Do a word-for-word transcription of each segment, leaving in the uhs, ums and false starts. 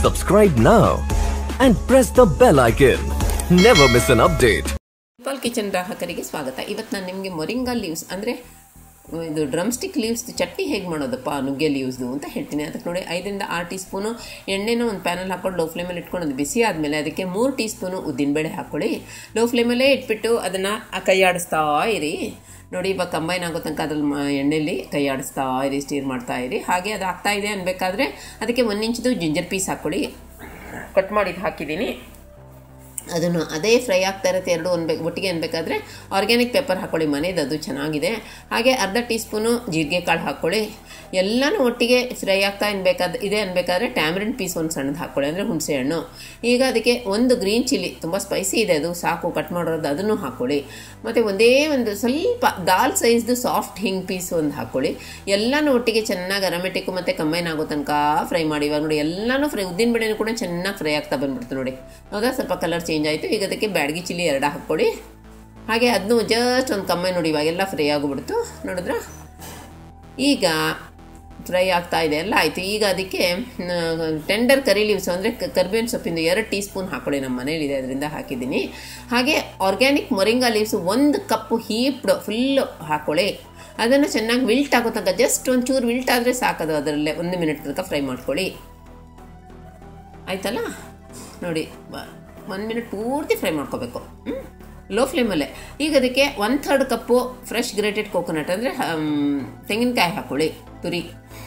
Subscribe now and press the bell icon. Never miss an update. Simple Kitchen ಗ್ರಾಹಕರಿಗೆ ಸ್ವಾಗತ. ಇವತ್ತು ನಾನು ನಿಮಗೆ ಮೊರಿಂಗಾ ಲೀವ್ಸ್ ಅಂದರೆ ಇದು ಡ್ರಮ್ ಸ್ಟಿಕ್ ಲೀವ್ಸ್ ಚಟ್ನಿ ಹೇಗೆ ಮಾಡೋದಪ್ಪ ನುಗ್ಗೆ ಲೀವ್ಸ್ದು ಅಂತ ಹೇಳ್ತೀನಿ. ಅದಕ್ಕೆ ನೋಡಿ ಐದರಿಂದ ಆರು ಟೀ ಸ್ಪೂನು ಎಣ್ಣೆನ ಒಂದು ಪ್ಯಾನಲ್ಲಿ ಹಾಕೊಂಡು ಲೋ ಫ್ಲೇಮಲ್ಲಿ ಇಟ್ಕೊಂಡು ಅದು ಬಿಸಿ ಆದಮೇಲೆ ಅದಕ್ಕೆ ಮೂರು ಟೀ ಸ್ಪೂನು ಉದ್ದಿನಬೇಳೆ ಹಾಕ್ಕೊಳ್ಳಿ. ಲೋ ಫ್ಲೇಮಲ್ಲೇ ಇಟ್ಬಿಟ್ಟು ಅದನ್ನು ಕೈ ಆಡಿಸ್ತಾ ಇರಿ. ನೋಡಿ ಇವಾಗ ಕಂಬೈನ್ ಆಗೋ ತನಕ ಅದ್ರಲ್ಲಿ ಎಣ್ಣೆಯಲ್ಲಿ ಕೈ ಆಡಿಸ್ತಾ ಇರಿ, ಸ್ಟೀರ್ ಮಾಡ್ತಾ ಇರಿ. ಹಾಗೆ ಅದು ಆಗ್ತಾ ಇದೆ ಅನ್ಬೇಕಾದ್ರೆ ಅದಕ್ಕೆ ಒಂದು ಇಂಚ್ದು ಜಿಂಜರ್ ಪೀಸ್ ಹಾಕ್ಕೊಳ್ಳಿ. ಕಟ್ ಮಾಡಿದ್ದು ಹಾಕಿದ್ದೀನಿ. ಅದನ್ನು ಅದೇ ಫ್ರೈ ಆಗ್ತಾ ಇರುತ್ತೆ ಎರಡು ಅನ್ಬೇಕು ಒಟ್ಟಿಗೆ ಅನ್ಬೇಕಾದ್ರೆ ಆರ್ಗ್ಯಾನಿಕ್ ಪೆಪ್ಪರ್ ಹಾಕ್ಕೊಳ್ಳಿ, ಮನೇದು ಅದು ಚೆನ್ನಾಗಿದೆ. ಹಾಗೆ ಅರ್ಧ ಟೀ ಸ್ಪೂನು ಜೀರಿಗೆ ಕಾಳು ಹಾಕ್ಕೊಳ್ಳಿ. ಎಲ್ಲನೂ ಒಟ್ಟಿಗೆ ಫ್ರೈ ಆಗ್ತಾ ಅನ್ಬೇಕಾದ್ರೆ ಇದೆ ಅನ್ಬೇಕಾದ್ರೆ ಟ್ಯಾಮ್ರಿನ್ ಪೀಸ್ ಒಂದು ಸಣ್ಣದು ಹಾಕ್ಕೊಳ್ಳಿ, ಅಂದರೆ ಹುಣಸೆ ಹಣ್ಣು. ಈಗ ಅದಕ್ಕೆ ಒಂದು ಗ್ರೀನ್ ಚಿಲ್ಲಿ, ತುಂಬ ಸ್ಪೈಸಿ ಇದೆ ಅದು, ಸಾಕು ಕಟ್ ಮಾಡೋದು, ಅದನ್ನು ಹಾಕ್ಕೊಳ್ಳಿ. ಮತ್ತು ಒಂದೇ ಒಂದು ಸ್ವಲ್ಪ ದಾಲ್ ಸೈಜ್ದು ಸಾಫ್ಟ್ ಹಿಂಗ್ ಪೀಸ್ ಒಂದು ಹಾಕ್ಕೊಳ್ಳಿ. ಎಲ್ಲನೂ ಒಟ್ಟಿಗೆ ಚೆನ್ನಾಗಿ ಅರೋಮೆಟಿಕ್ ಮತ್ತು ಕಂಬೈನ್ ಆಗೋ ತನಕ ಫ್ರೈ ಮಾಡಿ. ಇವಾಗ ನೋಡಿ ಎಲ್ಲನೂ ಫ್ರೈ, ಉದ್ದಿನ ಬೇಳೆನೂ ಕೂಡ ಚೆನ್ನಾಗಿ ಫ್ರೈ ಆಗ್ತಾ ಬಂದ್ಬಿಡ್ತು ನೋಡಿ. ಹೌದಾ, ಸ್ವಲ್ಪ ಕಲರ್ ಚೇಂಜ್ ಆಯಿತು. ಈಗ ಅದಕ್ಕೆ ಬ್ಯಾಡಗಿ ಚಿಲ್ಲಿ ಎರಡು ಹಾಕ್ಕೊಳ್ಳಿ. ಹಾಗೆ ಅದನ್ನು ಜಸ್ಟ್ ಒಂದು ಕಮ್ಮಿ ನೋಡಿ, ಇವಾಗೆಲ್ಲ ಫ್ರೈ ಆಗಿಬಿಡ್ತು ನೋಡಿದ್ರ. ಈಗ ಫ್ರೈ ಆಗ್ತಾ ಇದೆ ಎಲ್ಲ ಆಯಿತು. ಈಗ ಅದಕ್ಕೆ ಟೆಂಡರ್ ಕರಿ ಲೀವ್ಸ್ ಅಂದರೆ ಕರ್ಬೇವಿನ ಸೊಪ್ಪಿಂದು ಎರಡು ಟೀ ಸ್ಪೂನ್ ಹಾಕ್ಕೊಳ್ಳಿ, ನಮ್ಮ ಮನೇಲಿದೆ ಅದರಿಂದ ಹಾಕಿದ್ದೀನಿ. ಹಾಗೆ ಆರ್ಗ್ಯಾನಿಕ್ ಮೊರಿಂಗಾ ಲೀವ್ಸ್ ಒಂದು ಕಪ್ಪು ಹೀಪ್ಡ್ ಫುಲ್ಲು ಹಾಕ್ಕೊಳ್ಳಿ. ಅದನ್ನು ಚೆನ್ನಾಗಿ ವಿಲ್ಟ್ ಆಗೋ ತನಕ, ಜಸ್ಟ್ ಒಂದು ಚೂರು ವಿಲ್ಟ್ ಆದರೆ ಸಾಕದು, ಅದರಲ್ಲೇ ಒಂದು ಮಿನಿಟ್ ತನಕ ಫ್ರೈ ಮಾಡ್ಕೊಳ್ಳಿ. ಆಯ್ತಲ್ಲ ನೋಡಿ, ಒಂದು ಮಿನಿಟ್ ಪೂರ್ತಿ ಫ್ರೈ ಮಾಡ್ಕೋಬೇಕು ಲೋ ಫ್ಲೇಮಲ್ಲೇ. ಈಗ ಅದಕ್ಕೆ one third cup fresh grated coconut ಅಂದರೆ ತೆಂಗಿನಕಾಯಿ ಹಾಕ್ಕೊಳ್ಳಿ, ತುರಿ.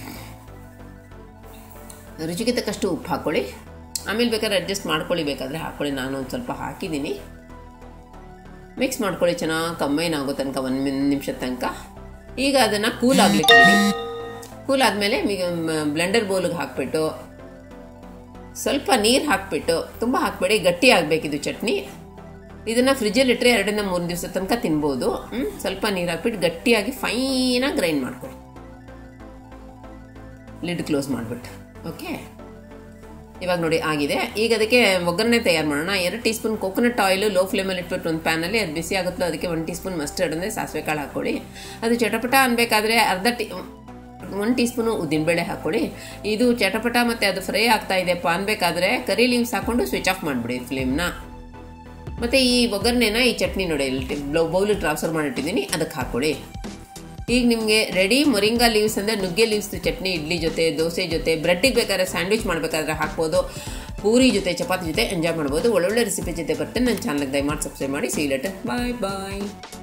ರುಚಿಗೆ ತಕ್ಕಷ್ಟು ಉಪ್ಪು ಹಾಕ್ಕೊಳ್ಳಿ. ಆಮೇಲೆ ಬೇಕಾದ್ರೆ ಅಡ್ಜಸ್ಟ್ ಮಾಡ್ಕೊಳ್ಳಿ, ಬೇಕಾದರೆ ಹಾಕ್ಕೊಳ್ಳಿ. ನಾನು ಒಂದು ಸ್ವಲ್ಪ ಹಾಕಿದ್ದೀನಿ. ಮಿಕ್ಸ್ ಮಾಡ್ಕೊಳ್ಳಿ ಚೆನ್ನಾಗಿ, ಕಂಬೈನ್ ಆಗೋ ತನಕ ಒಂದು ನಿಮಿಷದ ತನಕ. ಈಗ ಅದನ್ನು ಕೂಲ್ ಆಗ್ಲಿಕ್ಕೆ ಬಿಡಿ. ಕೂಲ್ ಆದಮೇಲೆ ಬ್ಲೆಂಡರ್ ಬೌಲಿಗೆ ಹಾಕ್ಬಿಟ್ಟು ಸ್ವಲ್ಪ ನೀರು ಹಾಕಿಬಿಟ್ಟು, ತುಂಬ ಹಾಕಬೇಡಿ, ಗಟ್ಟಿ ಆಗಬೇಕಿದು ಚಟ್ನಿ. ಇದನ್ನು ಫ್ರಿಜ್ಜಲ್ಲಿ ಇಟ್ಟರೆ ಎರಡರಿಂದ ಮೂರು ದಿವಸ ತನಕ ತಿನ್ಬೋದು. ಸ್ವಲ್ಪ ನೀರು ಹಾಕ್ಬಿಟ್ಟು ಗಟ್ಟಿಯಾಗಿ ಫೈನಾಗಿ ಗ್ರೈಂಡ್ ಮಾಡ್ಕೊಳ್ಳಿ, ಲಿಡ್ ಕ್ಲೋಸ್ ಮಾಡಿಬಿಟ್ಟು. ಓಕೆ, ಇವಾಗ ನೋಡಿ ಆಗಿದೆ. ಈಗ ಅದಕ್ಕೆ ಒಗ್ಗರಣೆ ತಯಾರು ಮಾಡೋಣ. ಎರಡು teaspoon coconut oil low ಫ್ಲೇಮಲ್ಲಿ ಇಟ್ಬಿಟ್ಟು ಒಂದು ಪ್ಯಾನಲ್ಲಿ ಅದು ಬಿಸಿ ಆಗುತ್ತೋ ಅದಕ್ಕೆ ಒಂದು ಟೀ ಸ್ಪೂನ್ ಮಸ್ಟರ್ಡ್ ಅಂದರೆ ಸಾಸಿವೆ ಕಾಳು ಹಾಕ್ಕೊಳ್ಳಿ. ಅದು ಚಟಪಟ ಅನ್ಬೇಕಾದ್ರೆ ಅರ್ಧ ಟೀ ಒಂದು ಟೀ ಸ್ಪೂನು ಉದ್ದಿನಬೇಳೆ ಹಾಕ್ಕೊಳ್ಳಿ. ಇದು ಚಟಪಟ ಮತ್ತು ಅದು ಫ್ರೈ ಆಗ್ತಾ ಇದೆಯಪ್ಪ ಅನ್ಬೇಕಾದ್ರೆ ಕರಿ ಲೀವ್ಸ್ ಹಾಕ್ಕೊಂಡು ಸ್ವಿಚ್ ಆಫ್ ಮಾಡಿಬಿಡಿ ಫ್ಲೇಮ್ನ. ಮತ್ತು ಈ ಒಗ್ಗರಣೆನ ಈ ಚಟ್ನಿ ನೋಡಿ ಬೌಲಿಗೆ ಟ್ರಾನ್ಸ್ಫರ್ ಮಾಡಿಟ್ಟಿದ್ದೀನಿ, ಅದಕ್ಕೆ ಹಾಕ್ಕೊಳ್ಳಿ. ಈಗ ನಿಮಗೆ ರೆಡಿ ಮೊರಿಂಗಾ ಲೀವ್ಸ್ ಅಂದರೆ ನುಗ್ಗೆ ಲೀವ್ಸ್ ಚಟ್ನಿ ಇಡ್ಲಿ ಜೊತೆ, ದೋಸೆ ಜೊತೆ, ಬ್ರೆಡ್ಡಿಗೆ ಬೇಕಾದ್ರೆ ಸ್ಯಾಂಡ್ವಿಚ್ ಮಾಡಬೇಕಾದ್ರೆ ಹಾಕ್ಬೋದು, ಪೂರಿ ಜೊತೆ, ಚಪಾತಿ ಜೊತೆ ಎಂಜಾಯ್ ಮಾಡ್ಬೋದು. ಒಳ್ಳೊಳ್ಳೆ ರೆಸಿಪಿ ಜೊತೆ ಬರ್ತೇನೆ. ನನ್ನ ಚಾನಲ್ಗೆ ದಯಮಾಡಿ ಸಬ್ಸ್ಕ್ರೈಬ್ ಮಾಡಿ. See you later, bye bye.